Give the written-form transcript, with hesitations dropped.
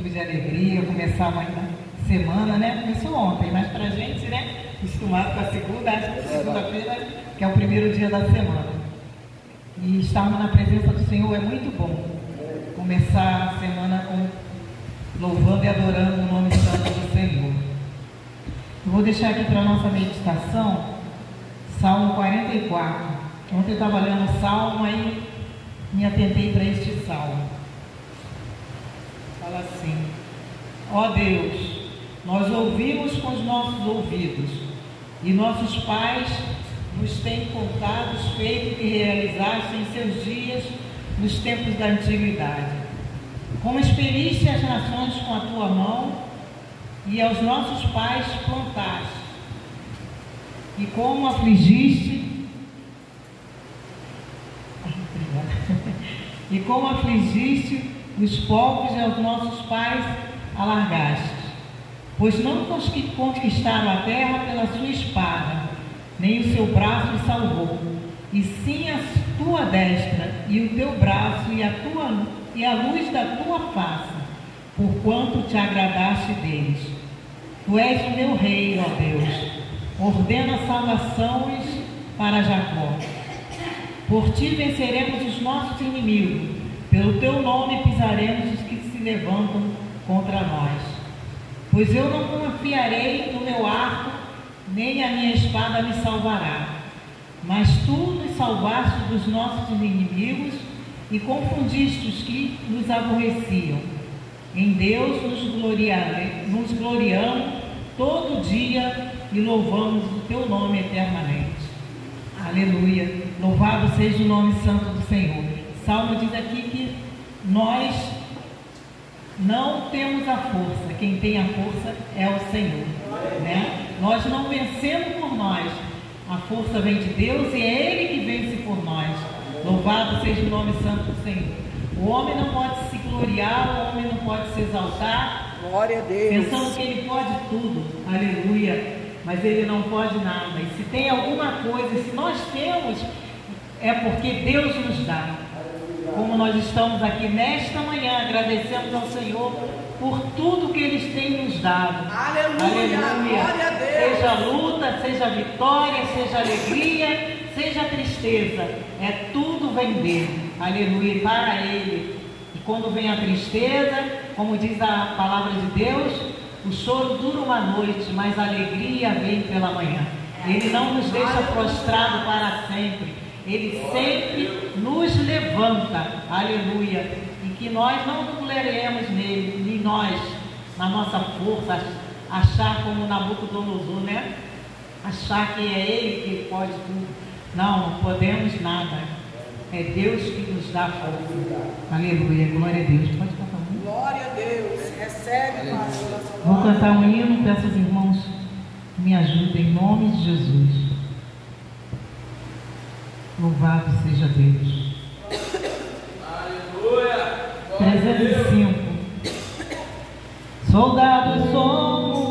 de alegria, começar uma semana, né? Começou ontem, mas pra gente, né? Acostumado com a segunda, acho que segunda-feira, que é o primeiro dia da semana. E estarmos na presença do Senhor é muito bom. Começar a semana louvando e adorando o nome santo do Senhor. Eu vou deixar aqui para a nossa meditação, Salmo 44. Ontem eu estava lendo o Salmo, aí me atentei para este Salmo. Fala assim: ó Deus, nós ouvimos com os nossos ouvidos, e nossos pais nos têm contado os feitos que realizaste em seus dias nos tempos da antiguidade. Como expeliste as nações com a tua mão, e aos nossos pais plantaste, e como afligiste os povos, e aos nossos pais alargaste. Pois não conquistaram a terra pela sua espada, nem o seu braço os salvou, e sim a tua destra, e o teu braço, e a luz da tua face, porquanto te agradaste deles. Tu és o meu rei, ó Deus, ordena salvações para Jacó. Por ti venceremos os nossos inimigos, pelo teu nome pisaremos os que se levantam contra nós. Pois eu não confiarei no meu arco, nem a minha espada me salvará. Mas tu nos salvaste dos nossos inimigos e confundiste os que nos aborreciam. Em Deus nos gloriamos todo dia e louvamos o teu nome eternamente. Aleluia! Louvado seja o nome santo do Senhor. Salmo diz aqui que nós não temos a força, quem tem a força é o Senhor, né? Nós não vencemos por nós, a força vem de Deus e é Ele que vence por nós. Louvado seja o nome santo do Senhor. O homem não pode se gloriar, o homem não pode se exaltar, glória a Deus, pensando que ele pode tudo, aleluia, mas ele não pode nada. E se tem alguma coisa, se nós temos, é porque Deus nos dá. Como nós estamos aqui nesta manhã, agradecemos ao Senhor por tudo que Ele tem nos dado. Aleluia, aleluia. Glória a Deus. Seja luta, seja vitória, seja alegria, seja tristeza, tudo vem dele, aleluia, para Ele. E quando vem a tristeza, como diz a palavra de Deus, o choro dura uma noite, mas a alegria vem pela manhã. Ele não nos deixa prostrado para sempre. Ele sempre nos levanta, aleluia, e que nós não nos gloriaremos nele, nem nós, na nossa força, achar como Nabucodonosor, né? Achar que é ele que pode tudo. Não podemos nada. É Deus que nos dá força. Aleluia, glória a Deus. Pode cantar um hino? Glória a Deus, recebe, Pai. Vou cantar um hino, peço aos irmãos que me ajudem em nome de Jesus. Louvado seja Deus. Aleluia. 305. Soldados somos